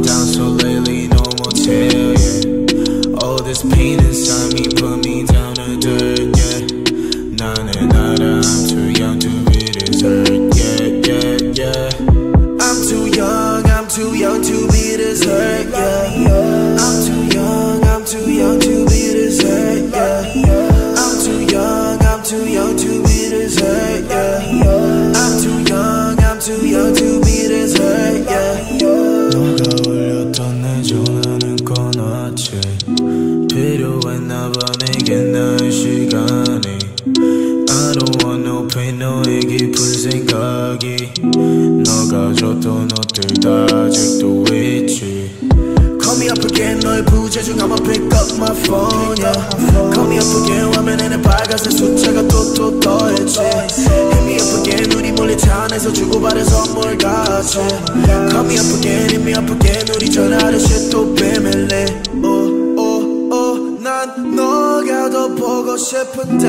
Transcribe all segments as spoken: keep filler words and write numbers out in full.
been down so lately, no motel, yeah. All this pain inside me put me down to dirt, yeah. Nada, nada, I'm too young to be this hurt, yeah, yeah, yeah. I'm too young, I'm too young to be this hurt, yeah. I'm too young, I'm too young to be this hurt, yeah. I'm too young, I'm too young to be this hurt, yeah. I'm too young, I'm too young to be this hurt, yeah. 너가 울렸던 내 전화는 꺼놨지. 필요했나봐 내겐 나의 시간이. I don't want no pain, 너의 깊은 생각이. 너가 줬던 옷들 다 아직도 있지. Call me up again, 너의 부재중 I'ma pick up my phone, yeah. Call me up again, 화면에는 빨간색 숫자가 또 또 떠있지. Hit me up again, 우리 몰래 차 안에서 주고받은 선물 같이. Call me up again, hit me up again, 우리 전화하듯이 또 비밀리. Oh, oh, oh, 난 너가 더 보고 싶은데.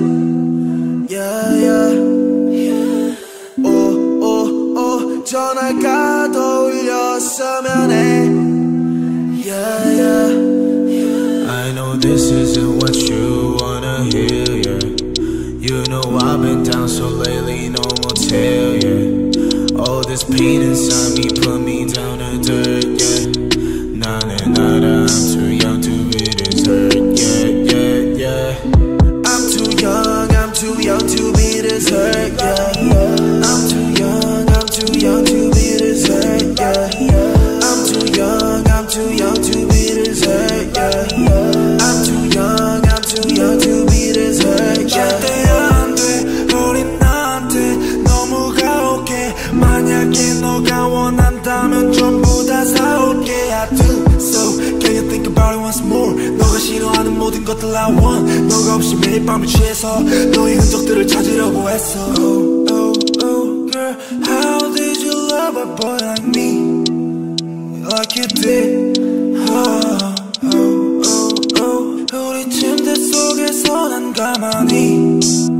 Yeah, yeah. Oh, oh, oh, 전화가 더 울렸으면 해. Yeah, yeah. I know this isn't what you wanna hear, yeah. You know I've been down so lately, no motel, yeah. All this pain inside me put me down to dirt, yeah. Nada, nada, I'm too young to be this hurt, yeah, yeah, yeah. I'm too young, I'm too young to be this hurt, yeah. I'm too young, I'm too young to be this hurt, yeah. I'm too young, I'm too young to be this hurt, yeah. I'm too young, I'm too young to be this hurt, yeah. 절대 안 돼, 우린 나한테 너무 가혹해. 만약에 너가 원한다면 전부 다 사올게. I do so, can you think about it once more? 너가 싫어하는 모든 것들 I want. 너가 없이 매일 밤을 취해서 너의 흔적들을 찾으려고 했어. Oh, oh, oh, girl, how did you love a boy like me? Like you did. Oh, oh, oh, oh. 우리 침대 속에서 난 가만히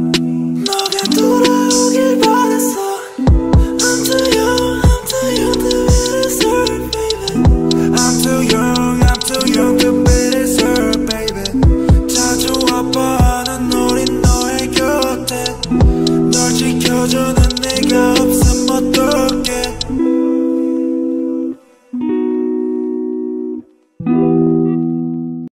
너가 돌아오길 바랬어. I'm too young, I'm too young to be this hurt, baby. I'm too young, I'm too young to be this hurt, baby. 자주 아파하는 우린 너의 곁에 널 지켜주는 내가